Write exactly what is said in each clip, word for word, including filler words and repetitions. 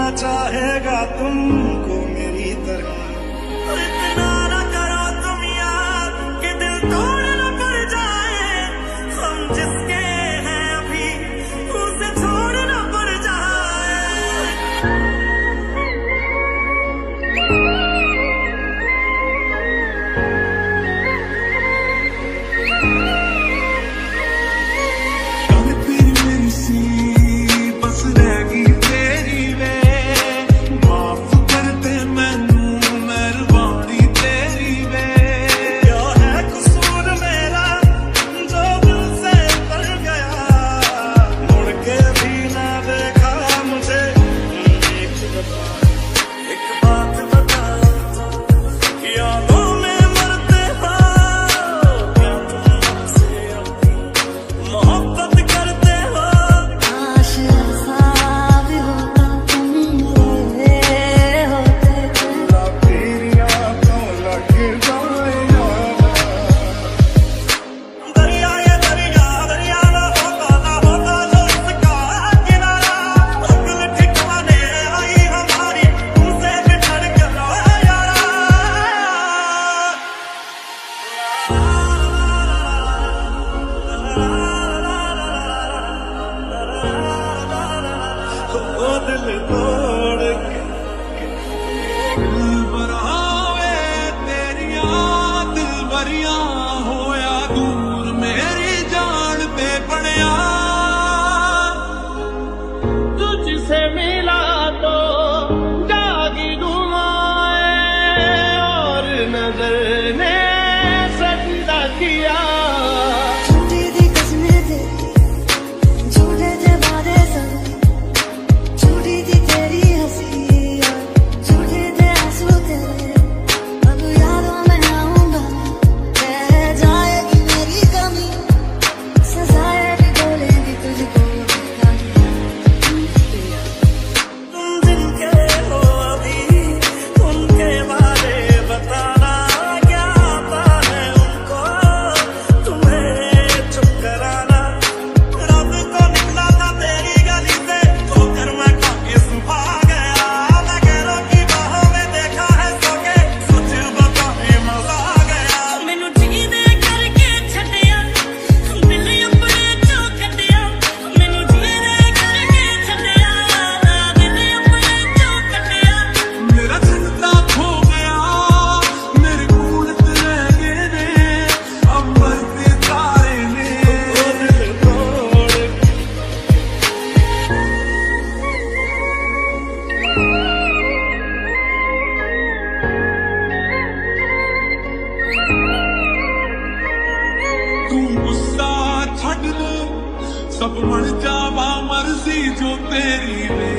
चाहेगा तुमको मेरी तरह। इतना न करो तुम यार कि दिल तोड़ न पड़ जाए, हम जिसके हैं अभी उसे छोड़ न पड़ जाए। कल फिर मेरी सी बस रहेगी तेरी वे, माफ करते मैनू मेहरबानी तेरी वे। क्या है कसूर मेरा जो दिल से कर गया, मुड़ के भी ना देखा मुझे एक दफा। एक बात बता यादों में मरते हो, क्या तुम हमसे अपनी मोहब्बत करते हो? काश ऐसा भी होता तुम मेरे होते। तेरी आंखों लग जाए दरिया, ये दरिया दरिया ना होता ना होता जो इसका किनारा। अकल ठिकाने आई हमारी तुमसे बिछड़ के रोए यारा। ओ दिल तोड़ के दिल बनावे तेरियां दिल भरियां होया दूर मेरी जान पे पड़िया। तुझसे मिला तो जागी दुआएं और नजर ने सजदा किया। झूठी थी कसमें तेरी, झूठे थे वादे सब, झूठी थी तेरी हंसी, झूठे थे आंसू तेरे। अब यादों में आऊंगा रह जाएगी मेरी कमी, सजाएं भी बोलेंगी तुझको तुम जिनके हो अभी उनके बारे बताना, क्या आता है उनको तुम्हें चुप कराना। रब को निकला था तेरी गली से ठोकर मैं खाके सुबह गया। मैं गैरों की बाहों में देखा है सो के, सच बताए मजा आ गया। मैनू जीने करके छड्डिया दिल अपने चों कड्डिया, मैनू जीने करके छड्डिया दिल अपने चों कड्डिया। मेरा जिंदा खो गया मेरे कूलत रह गए ने, अंबर पे तारे ने दिल तोड़ के। तू गुस्सा छड्ड ले सब मर जावा मर्जी जो तेरी वे।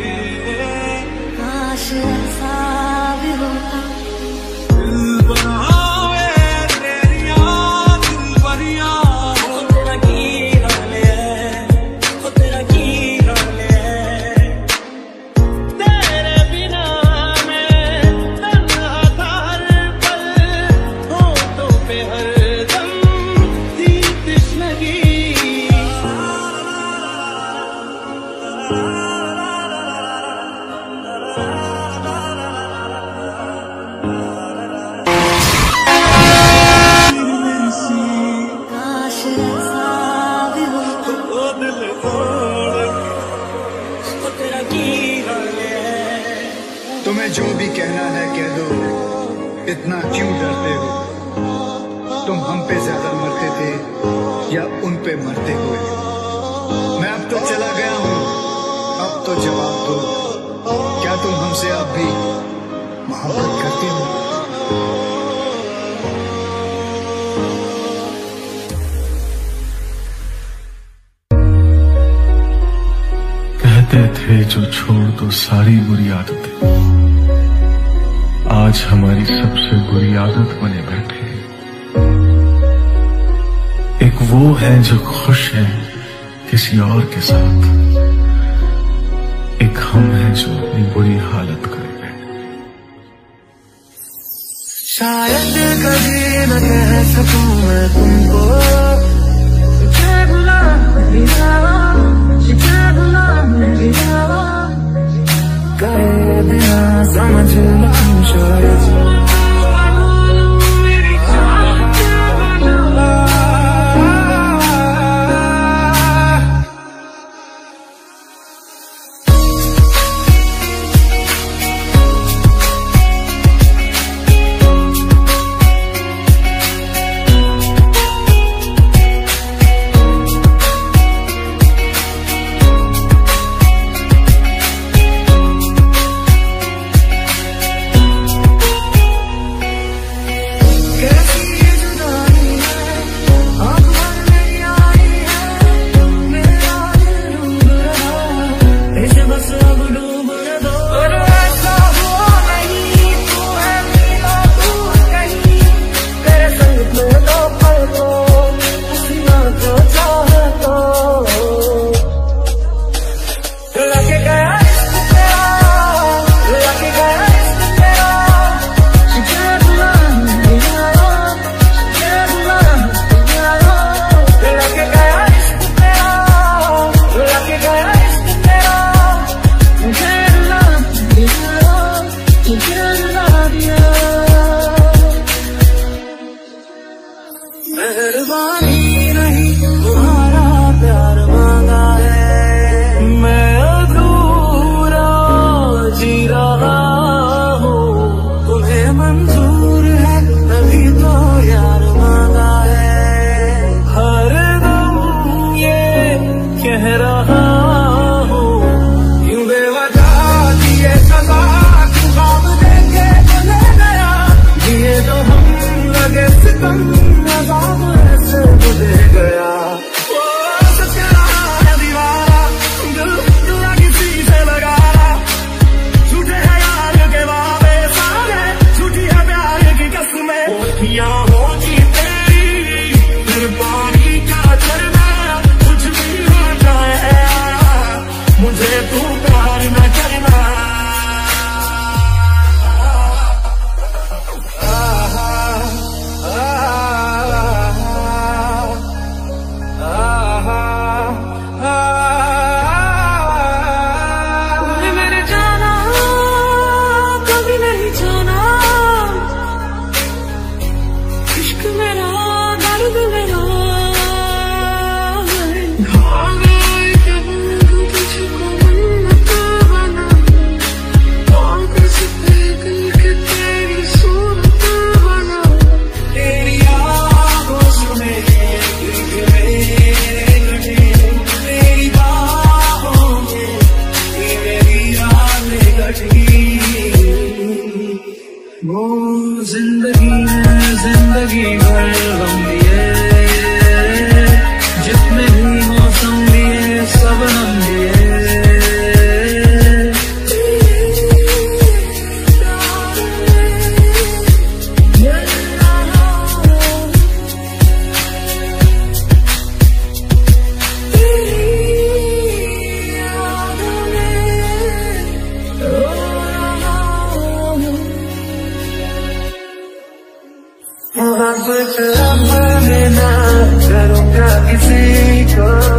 काश ऐसा भी होता दिल बनावे तेरियां दिल भरियां हो। तेरा की हाल है, ओ तेरा की हाल है। तेरे बिना मैं तन्हा था हर पल, होठों पे हरदम थी तश्नगी। काश ऐसा भी होता ओ दिल तोड़ के, ओ तेरा की हाल है। तुम्हें जो भी कहना है कह दो, इतना क्यों डरते हो? तुम हम पे ज्यादा मरते थे या उन पे मरते हुए? मैं अब तो चला गया हूँ, अब तो जवाब दो, क्या तुम हमसे अब भी मोहब्बत करते हो? कहते थे जो छोड़ दो सारी बुरी आदतें, आज हमारी सबसे बुरी आदत बने बैठे। एक वो है जो खुश है किसी और के साथ, एक हम है जो अपनी बुरी हालत करे बैठे। शायद कभी न कह सकूं मैं तुमको, शायद मेहरबानी नहीं तुम्हारा प्यार मांगा है, मैं अधूरा जी रहा हूँ। तुम्हें मंजूर है तभी तो यार मांगा है, हर दम ये कह रहा हूँ। यूं बेवजह दिए सजा ख्वाब देके चले गया, दिए तो हम लगे सितम ऐसे मुझे गया। ओ सच्चा दीवारा दिल तुरा किसी से लगा, झूठे है यार के वादे सारे, झूठी है प्यार की कसमें। होठियां होगी तेरी फिर पानी का झरना, कुछ भी हो जाए मुझे तू प्यार न करना। वो जिंदगी में जिंदगी भर गम दिए, जितने भी मौसम दिए सब हम दिए। मोहब्बत अब मैं ना करूँगा किसी को।